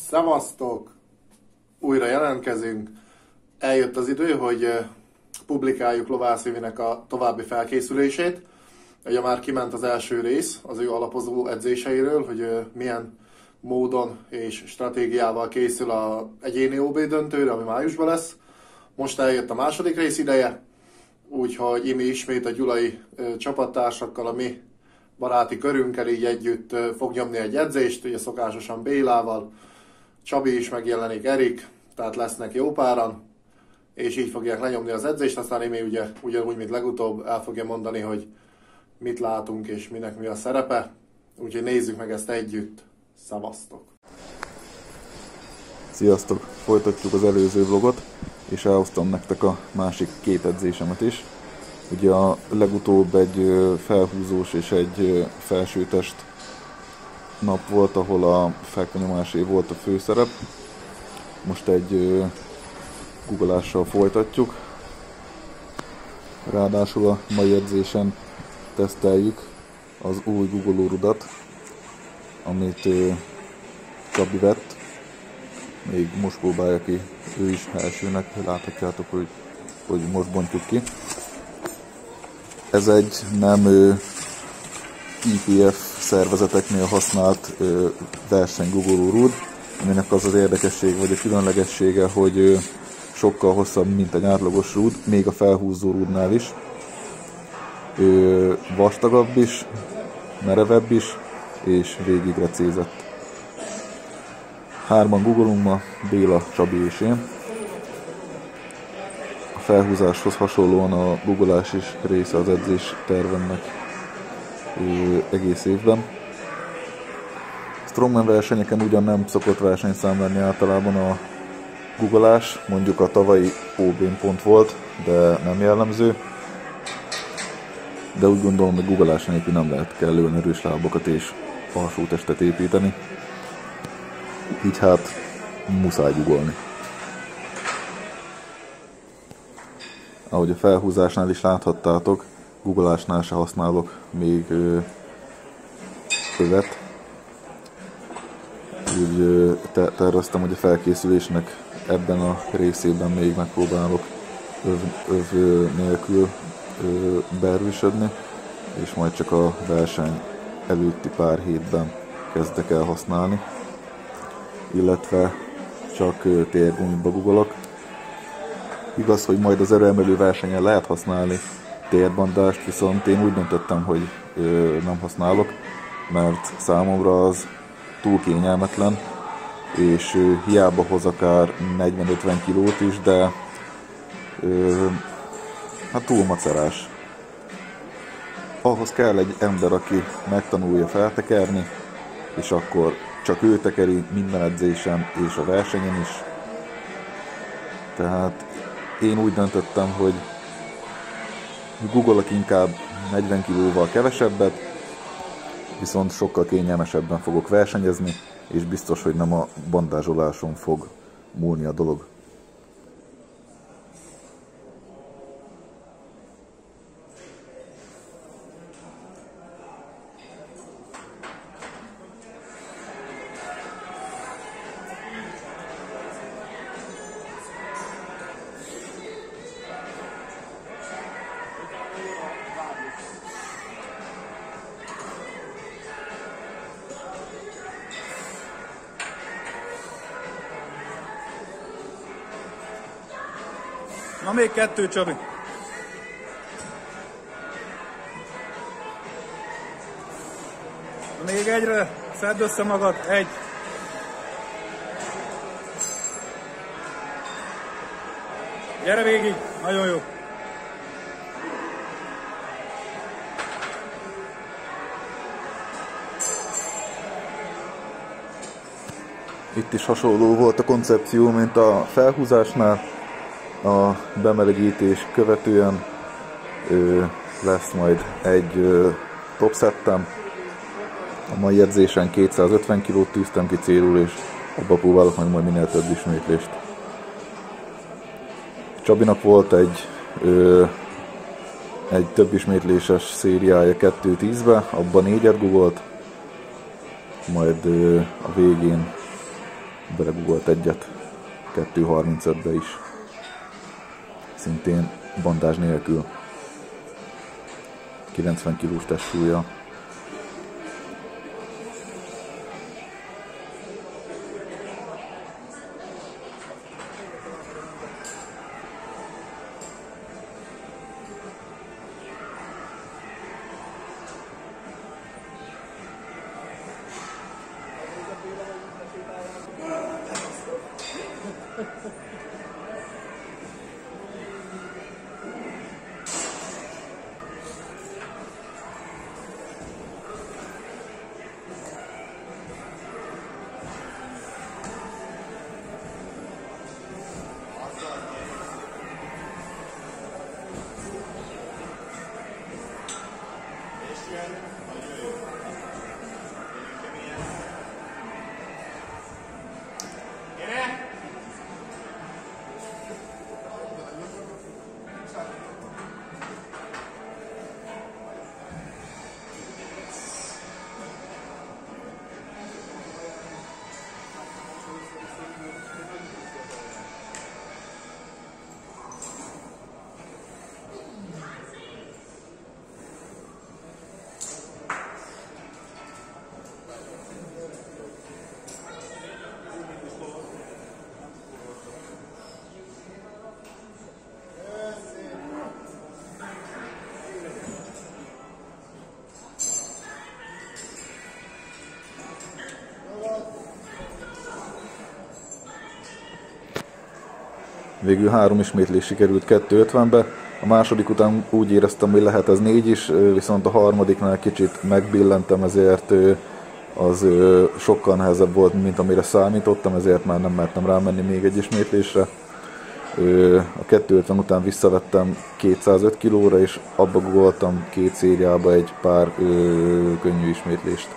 Szevasztok! Újra jelentkezünk. Eljött az idő, hogy publikáljuk Lovász Vivinek a további felkészülését. Ugye már kiment az első rész az ő alapozó edzéseiről, hogy milyen módon és stratégiával készül az egyéni OB döntőre, ami májusban lesz. Most eljött a második rész ideje, úgyhogy Imi ismét a gyulai csapattársakkal, a mi baráti körünkkel így együtt fog nyomni egy edzést, ugye szokásosan Bélával, Csabi is megjelenik, Erik, tehát lesznek jó páran, és így fogják lenyomni az edzést, aztán Imi ugyanúgy, mint legutóbb el fogja mondani, hogy mit látunk és minek mi a szerepe, úgyhogy nézzük meg ezt együtt. Szevasztok! Sziasztok! Folytatjuk az előző vlogot, és elhoztam nektek a másik két edzésemet is. Ugye a legutóbb egy felhúzós és egy felsőtest nap volt, ahol a felkanyomásé volt a főszerep. Most egy guggolással folytatjuk. Ráadásul a mai edzésen teszteljük az új guggolórudat, amit Csabi vett. Még most próbálja ki ő is elsőnek, láthatjátok, hogy most bontjuk ki. Ez egy nem IPF szervezeteknél használt versenygugolórúd, aminek az az érdekesség vagy a különlegessége, hogy sokkal hosszabb, mint egy átlagos rúd, még a felhúzó rúdnál is. Vastagabb is, merevebb is, és végig recézett. Hárman guggolunk ma, Béla, Csabi és én. A felhúzáshoz hasonlóan a guggolás is része az edzés tervemnek egész évben. Strongman versenyeken ugyan nem szokott versenyszám lenni általában a guggolás, mondjuk a tavalyi OB-n pont volt, de nem jellemző. De úgy gondolom, hogy guggolás nélkül nem lehet kellően erős lábokat és alsó testet építeni. Így hát muszáj guggolni. Ahogy a felhúzásnál is láthattátok, guggolásnál se használok még övet. Úgy terveztem, hogy a felkészülésnek ebben a részében még megpróbálok öv nélkül beerősödni, és majd csak a verseny előtti pár hétben kezdek el használni, illetve csak térgumiba guggolok. Igaz, hogy majd az erőemelő versenyen lehet használni térbandást, viszont én úgy döntöttem, hogy nem használok, mert számomra az túl kényelmetlen, és hiába hoz akár 40-50 kilót is, de hát túl macerás. Ahhoz kell egy ember, aki megtanulja feltekerni, és akkor csak ő tekeri minden edzésen és a versenyen is. Tehát én úgy döntöttem, hogy guggolok inkább 40 kilóval kevesebbet, viszont sokkal kényelmesebben fogok versenyezni, és biztos, hogy nem a bandázsoláson fog múlni a dolog. Na még kettő, Csabi. Na még egyre, szedd össze magad, egy. Gyere végig, nagyon jó. Itt is hasonló volt a koncepció, mint a felhúzásnál. A bemelegítés követően lesz majd egy top settem. A mai edzésen 250 kilót tűztem ki célul, és abba próbálok meg majd minél több ismétlést. Csabinak volt egy több ismétléses szériája 2-10-be, abban 4-et guggolt, majd a végén belegugolt egyet 2.35-be is. Szintén bandázs nélkül. 90 kilós testsúlya. Végül 3 ismétlés sikerült 2.50-be, a második után úgy éreztem, hogy lehet ez 4 is, viszont a harmadiknál kicsit megbillentem, ezért az sokkal nehezebb volt, mint amire számítottam, ezért már nem mertem rámenni még egy ismétlésre. A 2.50 után visszavettem 205 kilóra, és abba googoltam 2 szériába egy pár könnyű ismétlést.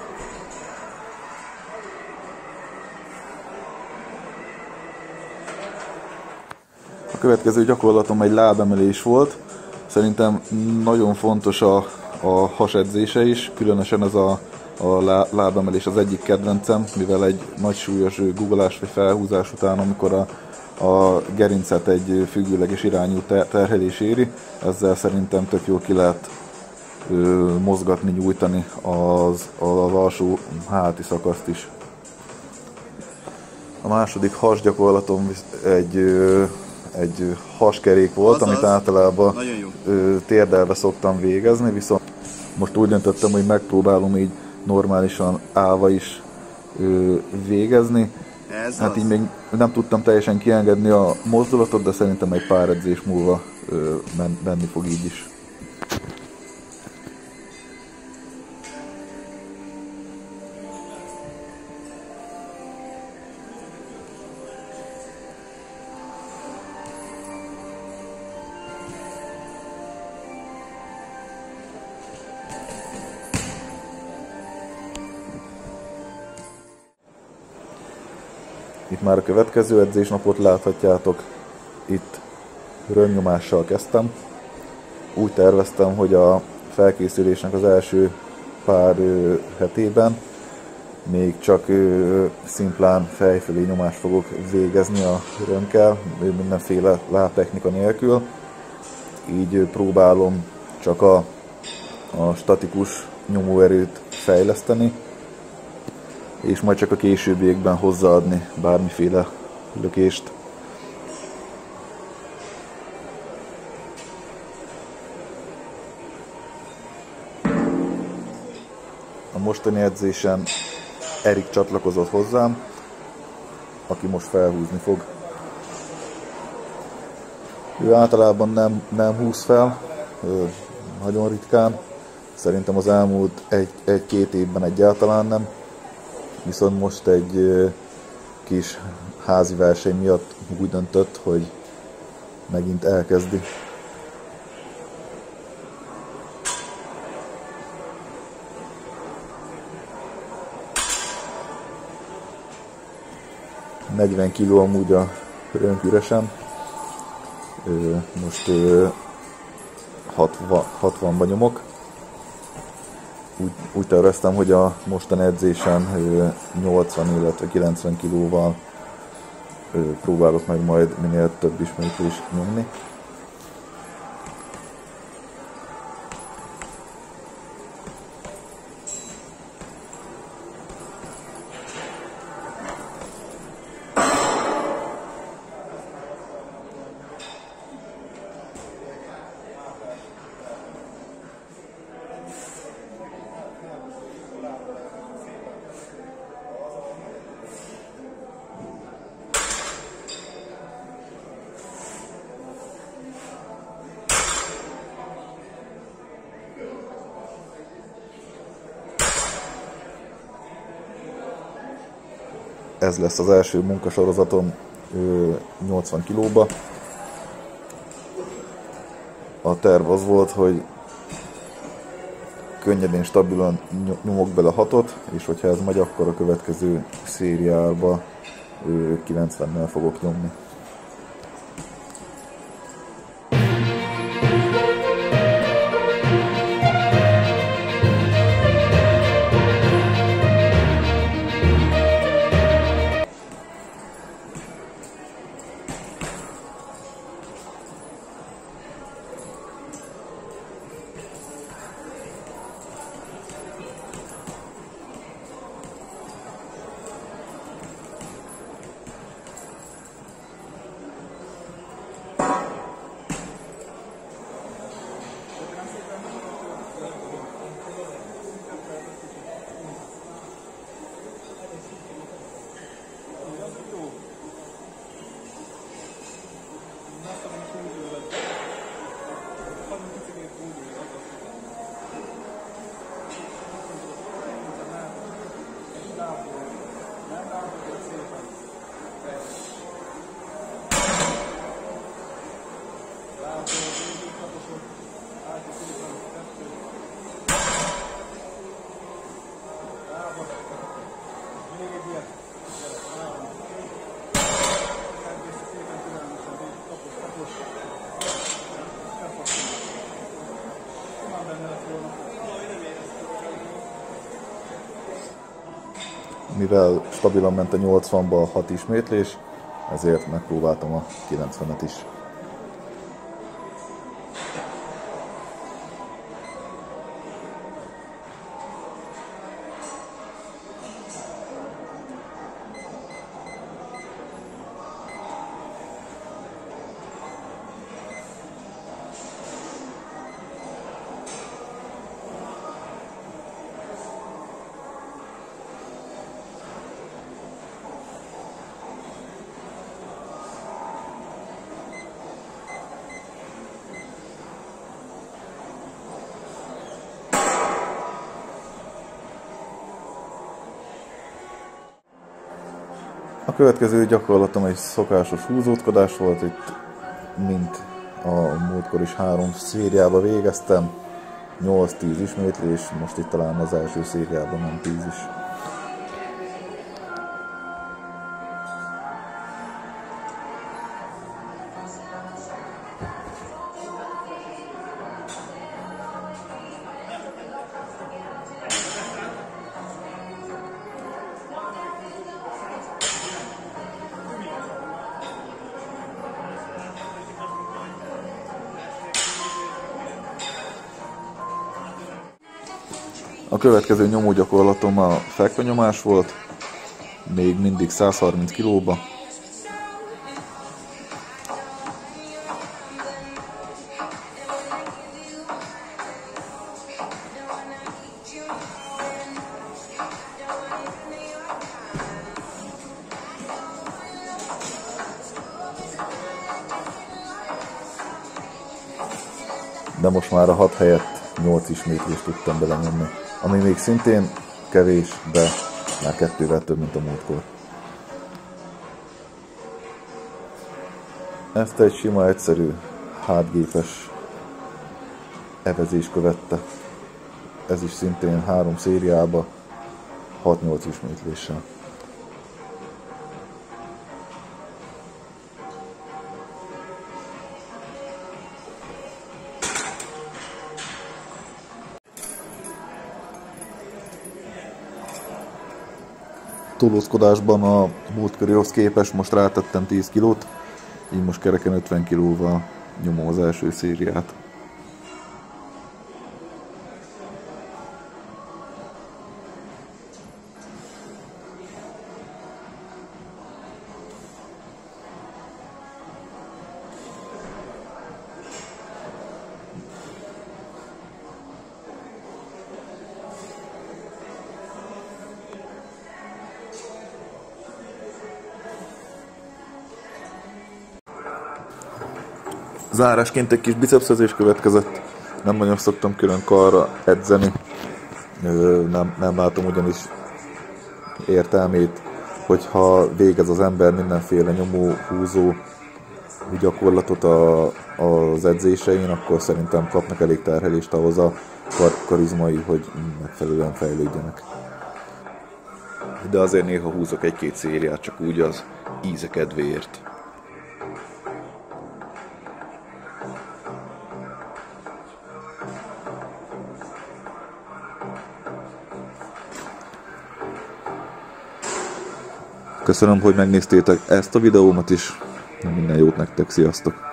A következő gyakorlatom egy lábemelés volt. Szerintem nagyon fontos a hasedzése is, különösen ez a lábemelés az egyik kedvencem, mivel egy nagy súlyos guggolás vagy felhúzás után, amikor a gerincet egy függőleges irányú terhelés éri, ezzel szerintem tök jól ki lehet mozgatni, nyújtani az alsó háti szakaszt is. A második hasgyakorlatom egy haskerék volt, amit általában térdelve szoktam végezni, viszont most úgy döntöttem, hogy megpróbálom így normálisan állva is végezni. Hát így még nem tudtam teljesen kiengedni a mozdulatot, de szerintem egy pár edzés múlva menni fog így is. Itt már a következő edzésnapot láthatjátok, itt röntgennyomással kezdtem. Úgy terveztem, hogy a felkészülésnek az első pár hetében még csak szimplán fejfelé nyomást fogok végezni a röntgennel, mindenféle lábtechnika nélkül. Így próbálom csak a statikus nyomóerőt fejleszteni, és majd csak a későbbiekben hozzáadni bármiféle lökést. A mostani edzésen Erik csatlakozott hozzám, aki most felhúzni fog. Ő általában nem húz fel, nagyon ritkán. Szerintem az elmúlt egy-két évben egyáltalán nem. Viszont most egy kis házi verseny miatt úgy döntött, hogy megint elkezdi. ...40 kg amúgy a rönk üresen. Most 60-ba nyomok. úgy terveztem, hogy a mostani edzésen 80, illetve 90 kilóval próbálok meg majd minél több ismétlést nyomni. Ez lesz az első munkasorozatom 80 kilóba. A terv az volt, hogy könnyedén, stabilan nyomok bele 6-ot, és hogyha ez megy, akkor a következő szériába 90-nel fogok nyomni. Mivel stabilan ment a 80-ba a 6 ismétlés, ezért megpróbáltam a 90-et is. A következő gyakorlatom egy szokásos húzódkodás volt, itt mint a múltkor is 3 szériába végeztem, 8-10 ismétlés, most itt talán az első szériában nem 10 is. A következő nyomógyakorlatom a fekvenyomás volt, még mindig 130 kilóba. De most már a 6 helyett 8 ismétlést tudtam belenyomni, ami még szintén kevés, de már 2-vel több, mint a múltkor. Ezt egy sima, egyszerű, hátgépes evezés követte. Ez is szintén 3 szériába, 6-8 ismétléssel. tolózkodásban a múltkorihoz képest most rátettem 10 kilót, így most kereken 50 kilóval nyomom az első szériát. Zárásként egy kis bicepszezés következett. Nem nagyon szoktam külön karra edzeni. Nem látom ugyanis értelmét, hogyha végez az ember mindenféle nyomó, húzó gyakorlatot az edzésein, akkor szerintem kapnak elég terhelést ahhoz a karizmai, hogy megfelelően fejlődjenek. De azért néha húzok egy-két szériát, csak úgy az íze kedvéért. Köszönöm, hogy megnéztétek ezt a videómat is. Minden jót nektek, sziasztok!